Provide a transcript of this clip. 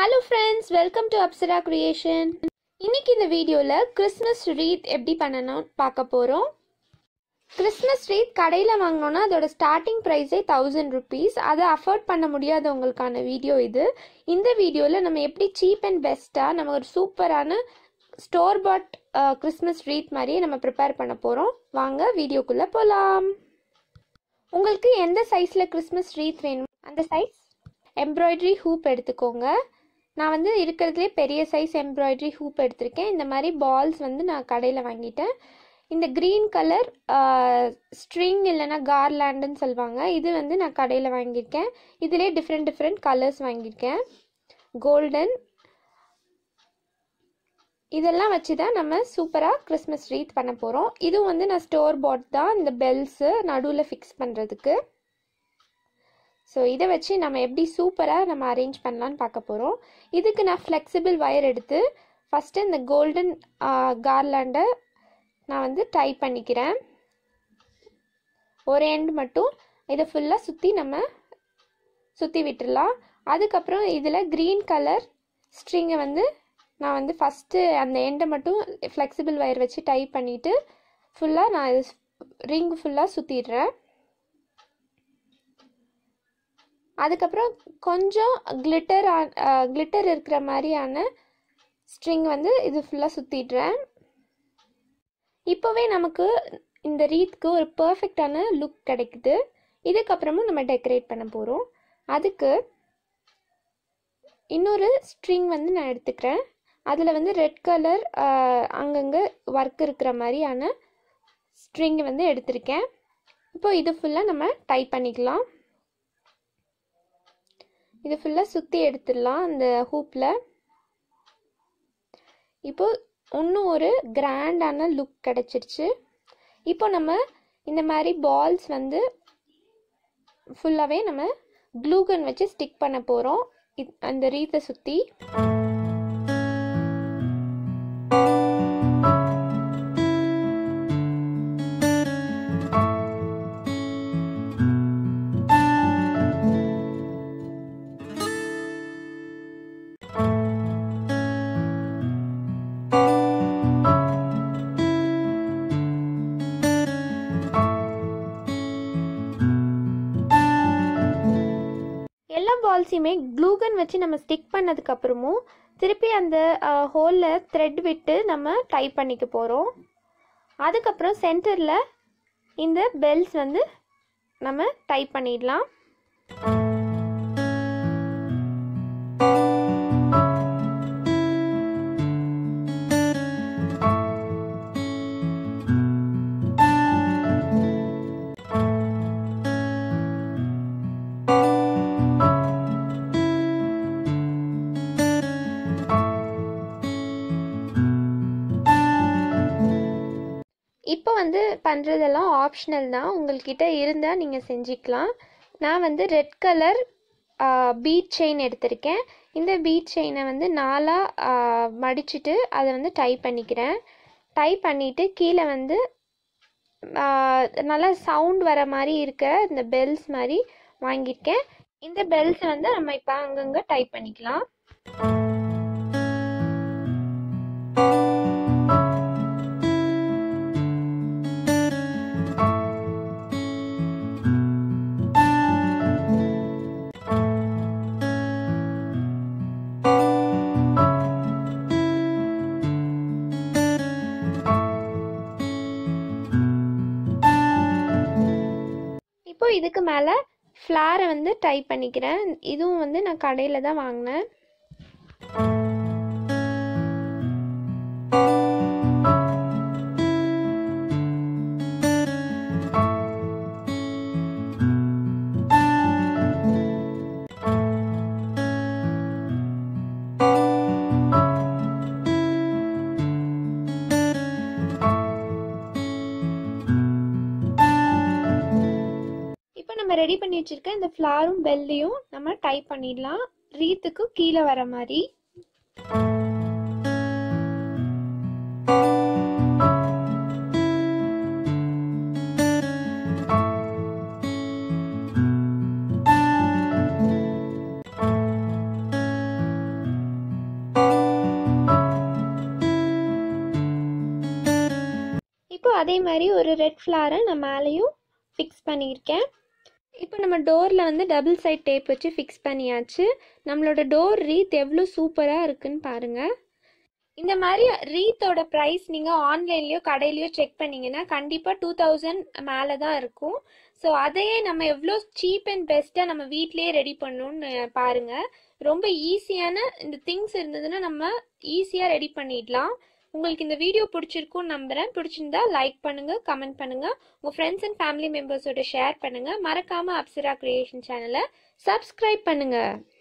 Hello friends, welcome to Apsara Creation. இன்னைக்கு இந்த வீடியோல கிறிஸ்மஸ் wreath எப்படி பண்ணனும் பார்க்க போறோம். கிறிஸ்மஸ் wreath கடையில வாங்குனோம்னா அதோட ஸ்டார்டிங் பிரைஸே 1000 rupees. அதை அஃபோர்ட் பண்ண முடியாதவங்களுக்கான வீடியோ இது. இந்த வீடியோல நம்ம எப்படி சீப் அண்ட் பெஸ்டா நம்ம ஒரு சூப்பரான ஸ்டோர் பாட் கிறிஸ்மஸ் wreath மாதிரி நம்ம ப்ரிப்பேர் பண்ண போறோம். வாங்க வீடியோக்குள்ள போலாம். உங்களுக்கு எந்த சைஸ்ல கிறிஸ்மஸ் wreath வேணும் அந்த சைஸ் எம்ப்ராய்டரி ஹூப் எடுத்துக்கோங்க. நான் வந்து இருக்கிறதுலே பெரிய சைஸ் எம்ப்ராய்டரி ஹூப் எடுத்திருக்கேன். இந்த மாதிரி பால்ஸ் வந்து நான் கடையில் வாங்கிட்டேன். இந்த க்ரீன் கலர் ஸ்ட்ரிங் இல்லைன்னா கார்லாண்டுன்னு சொல்லுவாங்க, இது வந்து நான் கடையில் வாங்கியிருக்கேன். இதிலே டிஃப்ரெண்ட் கலர்ஸ் வாங்கியிருக்கேன். கோல்டன், இதெல்லாம் வச்சு தான் நம்ம சூப்பராக கிறிஸ்மஸ் wreath பண்ண போகிறோம். இதுவும் வந்து நான் ஸ்டோர் பாட் தான், இந்த பெல்ஸு நடுவில் ஃபிக்ஸ் பண்ணுறதுக்கு. ஸோ இதை வச்சு நம்ம எப்படி சூப்பராக நம்ம அரேஞ்ச் பண்ணலான்னு பார்க்க போகிறோம். இதுக்கு நான் ஃப்ளெக்சிபிள் வயர் எடுத்து ஃபஸ்ட்டு இந்த கோல்டன் கார்லாண்டை நான் வந்து டை பண்ணிக்கிறேன். ஒரு எண்ட் மட்டும் இதை ஃபுல்லாக சுற்றி விட்டுடலாம். அதுக்கப்புறம் இதில் க்ரீன் கலர் ஸ்ட்ரிங்கை வந்து நான் வந்து ஃபஸ்ட்டு அந்த எண்டை மட்டும் ஃப்ளெக்சிபிள் வயர் வச்சு டை பண்ணிவிட்டு ஃபுல்லாக நான் இது ரிங் ஃபுல்லாக சுற்றிடுறேன். அதுக்கப்புறம் கொஞ்சம் கிளிட்டர் இருக்கிற மாதிரியான ஸ்ட்ரிங் வந்து இது ஃபுல்லாக சுற்றிடுறேன். இப்போவே நமக்கு இந்த ரீத்க்கு ஒரு பர்ஃபெக்டான லுக் கிடைக்குது. இதுக்கப்புறமும் நம்ம டெக்கரேட் பண்ண போகிறோம். அதுக்கு இன்னொரு ஸ்ட்ரிங் வந்து நான் எடுத்துக்கிறேன். அதில் வந்து ரெட் கலர் அங்கங்கே ஒர்க் இருக்கிற மாதிரியான ஸ்ட்ரிங் வந்து எடுத்திருக்கேன். இப்போ இது ஃபுல்லாக நம்ம டை பண்ணிக்கலாம். இது ஃபுல்லாக சுற்றி எடுத்துடலாம் அந்த ஹூப்பில். இப்போ இன்னும் ஒரு கிராண்டான லுக் கிடச்சிருச்சு. இப்போ நம்ம இந்த மாதிரி பால்ஸ் வந்து ஃபுல்லாகவே நம்ம க்ளூ கன் வச்சு ஸ்டிக் பண்ண போகிறோம் அந்த ரீத்தை சுற்றி. எல்லா பால்ஸையுமே க்ளூகன் வச்சு நம்ம ஸ்டிக் பண்ணதுக்கப்புறமும் திருப்பி அந்த ஹோலில் த்ரெட் விட்டு நம்ம டை பண்ணிக்க போகிறோம். அதுக்கப்புறம் சென்டரில் இந்த பெல்ஸ் வந்து நம்ம டை பண்ணிடலாம். இப்போ வந்து பண்ணுறதெல்லாம் ஆப்ஷனல் தான், உங்கள்கிட்ட இருந்தால் நீங்கள் செஞ்சுக்கலாம். நான் வந்து ரெட் கலர் பீட் செயின் எடுத்திருக்கேன். இந்த பீட் செயினை வந்து 4 மடிச்சுட்டு அதை வந்து டை பண்ணிக்கிறேன். டை பண்ணிவிட்டு கீழே வந்து நல்லா சவுண்ட் வர மாதிரி இருக்க இந்த பெல்ஸ் மாதிரி வாங்கியிருக்கேன். இந்த பெல்ஸ் வந்து நம்ம இப்போ அங்கங்கே டை பண்ணிக்கலாம். இப்போ இதுக்கு மேலே ஃப்ளாரை வந்து டை பண்ணிக்கிறேன். இதுவும் வந்து நான் கடையில் தான் வாங்கினேன். நம்ம ரெடி பண்ணி வச்சிருக்க இந்த ஃப்ளாரும் பெல்லையும் நம்ம டை பண்ணிடலாம் ரீத்துக்கு கீழே வர மாதிரி. அதே மாதிரி ஒரு ரெட் ஃப்ளாரை நான் மேலேயும் ஃபிக்ஸ் பண்ணியிருக்கேன். இப்போ நம்ம டோரில் வந்து டபுள் சைட் டேப் வச்சு ஃபிக்ஸ் பண்ணியாச்சு. நம்மளோட டோர் ரீத் எவ்வளோ சூப்பராக இருக்குன்னு பாருங்கள். இந்த மாதிரி ரீத்தோட ப்ரைஸ் நீங்கள் ஆன்லைன்லேயோ கடையிலையோ செக் பண்ணிங்கன்னா கண்டிப்பாக 2000 மேலே தான் இருக்கும். ஸோ அதையே நம்ம எவ்வளோ சீப் அண்ட் பெஸ்ட்டாக நம்ம வீட்டிலேயே ரெடி பண்ணணும்னு பாருங்கள். ரொம்ப ஈஸியான இந்த திங்ஸ் இருந்ததுன்னா நம்ம ஈஸியாக ரெடி பண்ணிடலாம். உங்களுக்கு இந்த வீடியோ பிடிச்சிருக்கும்னு நம்புகிறேன். பிடிச்சிருந்தா லைக் பண்ணுங்கள், கமெண்ட் பண்ணுங்கள், உங்கள் ஃப்ரெண்ட்ஸ் அண்ட் ஃபேமிலி மெம்பர்ஸோட ஷேர் பண்ணுங்கள். மறக்காமல் அப்சரா கிரியேஷன் சேனலை சப்ஸ்கிரைப் பண்ணுங்கள்.